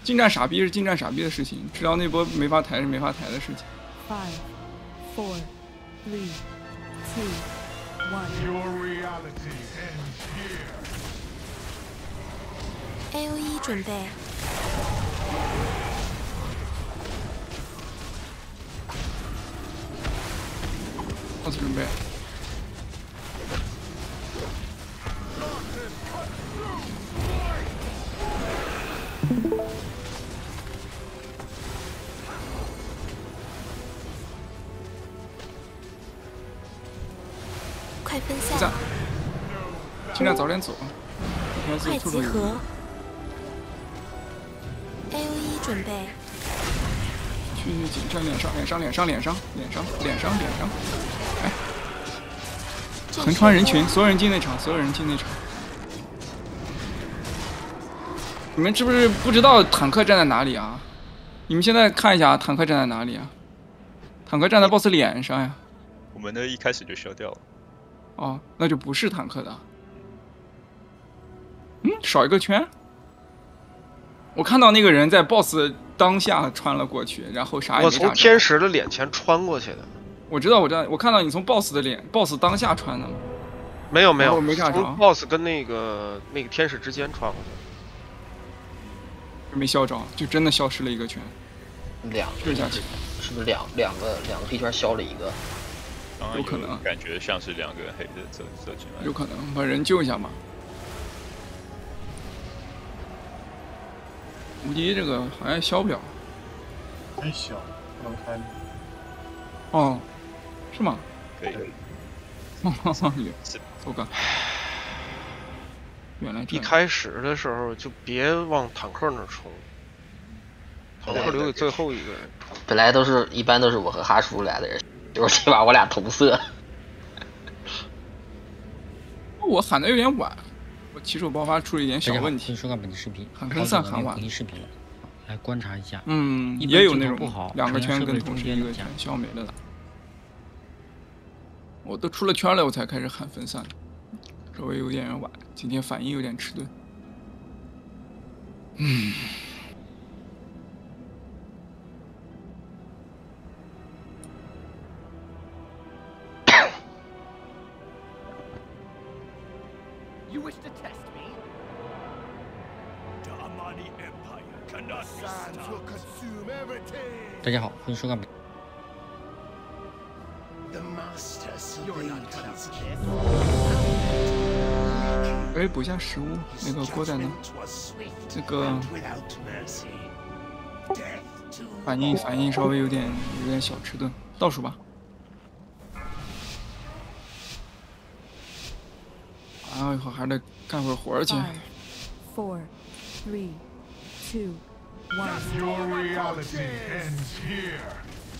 近战傻逼是近战傻逼的事情，知道那波没法抬是没法抬的事情。 5, 4, 3, 2, 1。Your reality ends here. AOE 准备。 boss 准备。 快分散， 尽量早点走。 快集合。AOE 准备。 去紧站脸上。哎，横穿人群，所有人进内场。你们是不是不知道坦克站在哪里啊？你们现在看一下，坦克站在哪里啊？坦克站在 BOSS 脸上呀。 我们的一开始就消掉了。 哦，那就不是坦克的。少一个圈。我看到那个人在 BOSS 当下穿了过去，然后啥也没干。 我从天使的脸前穿过去的。 我知道，我看到你从 BOSS 的脸 ，BOSS 当下穿的吗？ 没有， 我没干着。 从 BOSS 跟那个天使之间穿过去。 没消着，就真的消失了一个圈。 是不是两个屁圈消了一个？ 有可能， 感觉像是两个黑的射进来。 有可能，把人救一下嘛。无敌这个好像消不了。 太小，不能开。 哦，是吗？ 可以。 我靠！原来一开始的时候就别往坦克那冲，坦克留给最后一个人。 本来一般都是我和哈叔俩的人，就是这把我俩同色。 我喊的有点晚，我起手爆发出了一点小问题。 收看本期视频， 喊分散喊晚。 本期视频了，来观察一下。 也有那种2个圈跟同时1个圈消没了的。我都出了圈了，我才开始喊分散，稍微有点晚，今天反应有点迟钝。 You wish to test me? The Amani Empire cannot be stopped. 大家好，欢迎收看。 哎，补一下食物，那个锅仔呢？那个反应稍微有点小迟钝，倒数吧。啊，一会儿还得干会儿活去。 4, 3, 2, 1。Your reality ends here.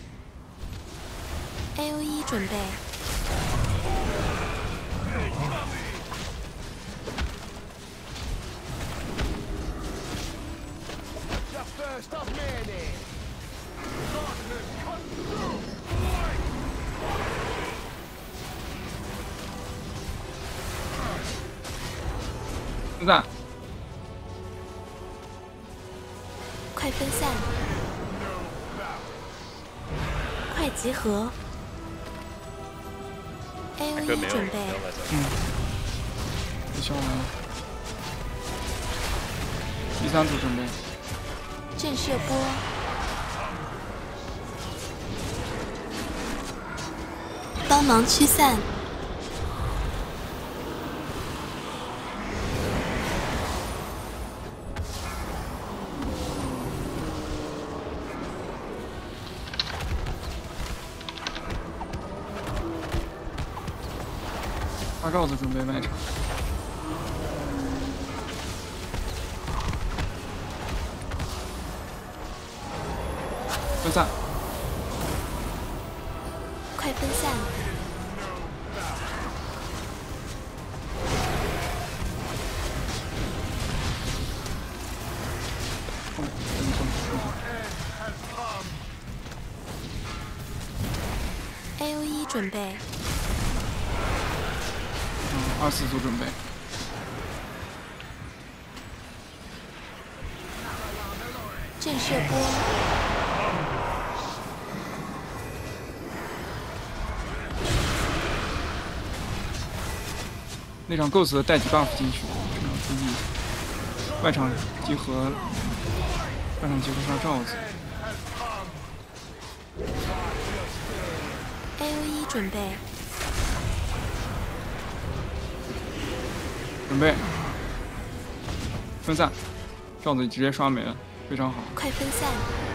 AOE 准备。 分散。 快分散。快集合。AOE 准备。 消完了。第3组准备。 震慑波。帮忙驱散。 大罩子准备外场。分散。 快分散。AOE 准备。 24组准备。 震慑波， 那场 Ghost 的带几 buff 进去，这场注意。外场集合，外场集合上罩子。 AOE 准备， 准备分散，罩子直接刷没了，非常好。 快分散，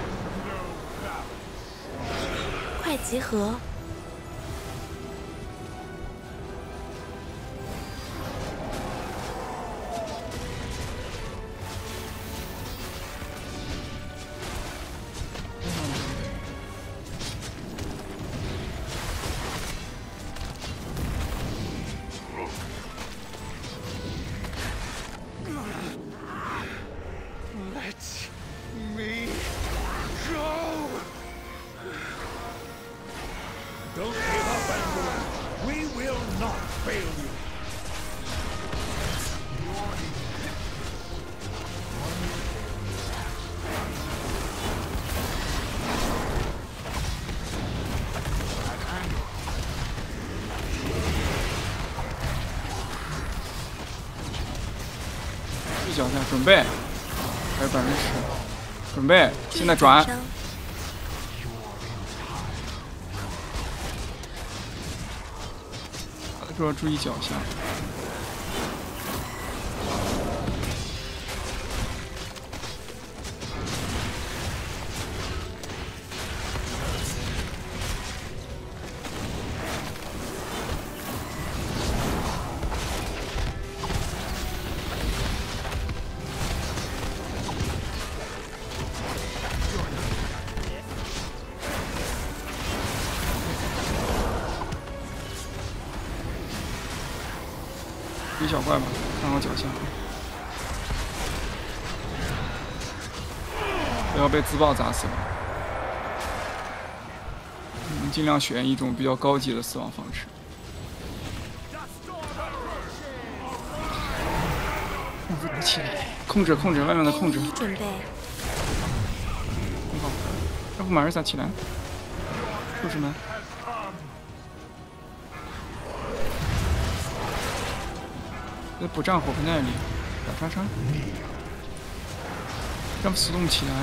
快集合， 一脚下准备，还有10%，准备，现在转。这要注意脚下。一小怪吧，看好脚下，不要被自爆砸死了。我们尽量选一种比较高级的死亡方式。起来，控制外面的控制。 准备， 很好，要不马尔萨起来，术士们。 补战火和耐力，打叉叉，让死动起来。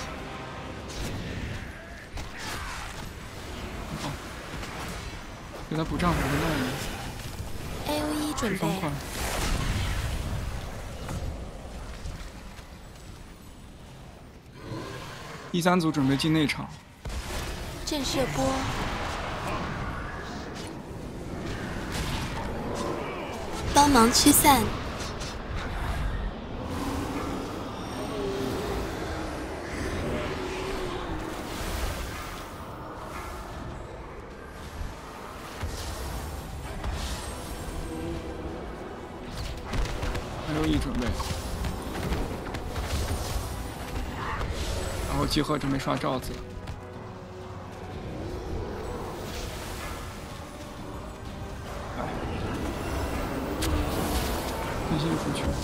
好，给他补战火和耐力。 AOE 准备， 第3组准备进内场。 震慑波。 帮忙驱散， 还有准备，然后集合准备刷罩子。 分心出去，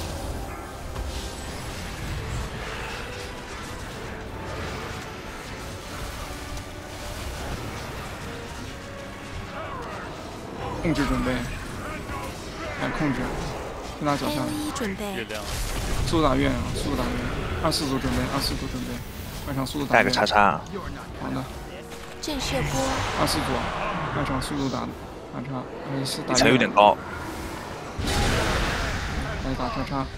控制准备，来控制，跟他脚下， 准备， 月亮， 速度打月亮，速度打月亮，24组准备，24组准备，外场速度打。 带个叉叉。 好的。 震慑波。 24组，外场速度打叉，24打。 底层有点高。 来打叉叉，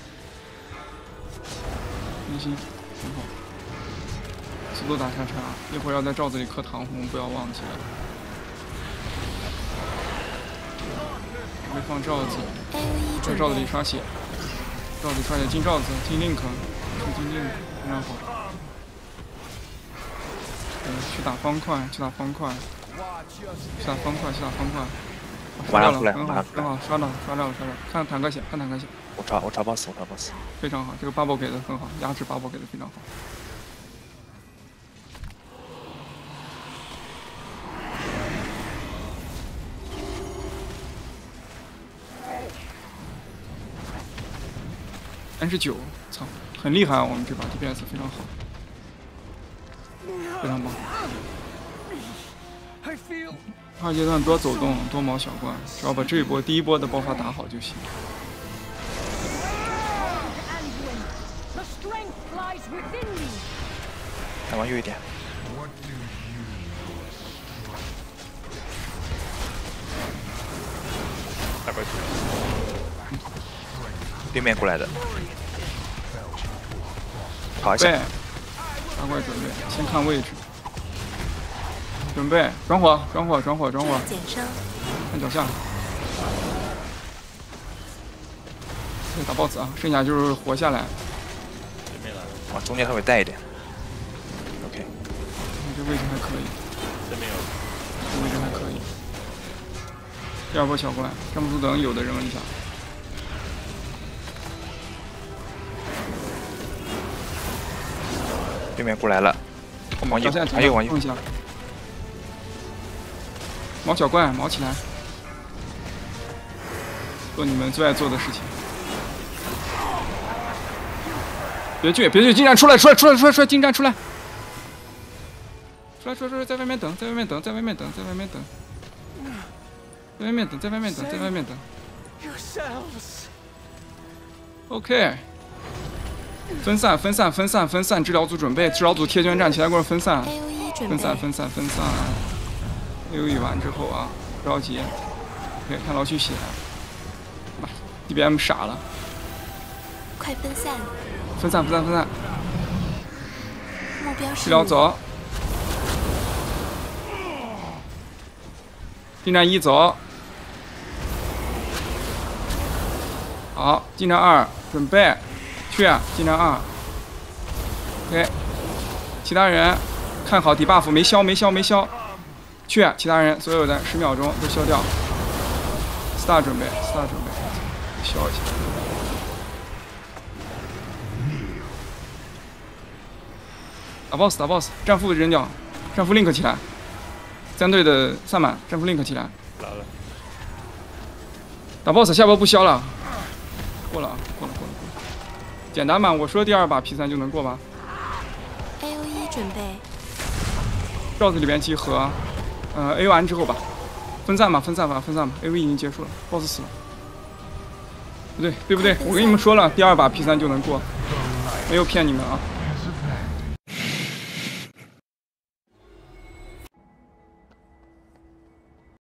分心，很好。速度打叉叉，一会儿要在罩子里刻唐红，不要忘记了。准备放罩子，在罩子里刷血，罩子刷血进罩子，进 link， 进 link， 非常好。去打方块，去打方块，去打方块，去打方块。 刷掉了，很好，很好，刷到了，看坦克血，看坦克血。 我抓 boss， 我抓 boss。 非常好，这个 bubble 给的很好，压制 bubble 给的非常好。39，操，很厉害啊！我们这把 DPS 非常好。 非常棒。 I feel 二阶段多走动，多毛小怪，只要把这一波第一波的爆发打好就行。 The strength lies within me. 再往右一点。 大怪出来。 对面过来的，跑一下。 大怪准备，先看位置。准备转火，转火，转火，转火。 减伤。 看脚下。打 BOSS 啊，剩下就是活下来。 对面来了。 往中间稍微带一点。OK。 这位置还可以。 这边有。 这位置还可以。第二波小怪，战不足等有的扔一下。 对面过来了，往右，往右，往右。 毛小怪，毛起来，做你们最爱做的事情。别去，别去，近战出来，出来，近战出来，出来，在外面等，在外面等，在外面等，在外面等，在外面等，在外面等，在外面等。OK。 分散，分散，分散，分散！治疗组准备，治疗组贴圈站，其他怪分散。分散，分散，分散。AOE 完之后啊，不着急。OK， 看老许血。妈 ，DBM 傻了。 快分散！ 分散，分散，分散。 目标是。 治疗走。近战1走。好，近战2准备。 去近战2 ，OK， 其他人看好 debuff 没消，没消，没消，去其他人所有的10秒钟都消掉 ，star 准备 ，star 准备，消一下。打 boss， 打 boss， 战斧扔掉，战斧 link 起来，3队的散满，战斧 link 起来。 来了。 打 boss， 下波不消了，过了，过了。 简单吧，我说第2把 P3就能过吧。 AOE 准备。 罩子里边集合，A 完之后吧，分散吧，分散吧，分散吧。AOE 已经结束了 ，BOSS 死了。不对，对不对？我跟你们说了，第2把 P3就能过，没有骗你们啊。